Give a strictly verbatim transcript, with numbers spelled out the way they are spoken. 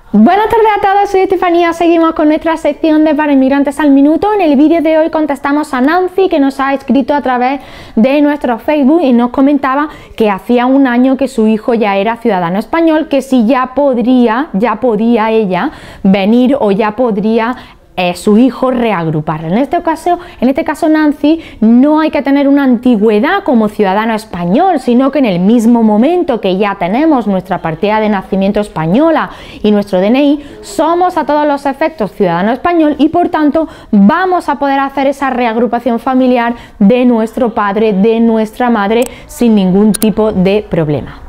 Buenas tardes a todos, soy Estefanía, seguimos con nuestra sección de Para Inmigrantes al Minuto. En el vídeo de hoy contestamos a Nancy, que nos ha escrito a través de nuestro Facebook y nos comentaba que hacía un año que su hijo ya era ciudadano español, que si ya podría, ya podía ella venir o ya podría Eh, su hijo reagrupar. En este caso, en este caso Nancy, no hay que tener una antigüedad como ciudadano español, sino que en el mismo momento que ya tenemos nuestra partida de nacimiento española y nuestro D N I, somos a todos los efectos ciudadano español y por tanto vamos a poder hacer esa reagrupación familiar de nuestro padre, de nuestra madre, sin ningún tipo de problema.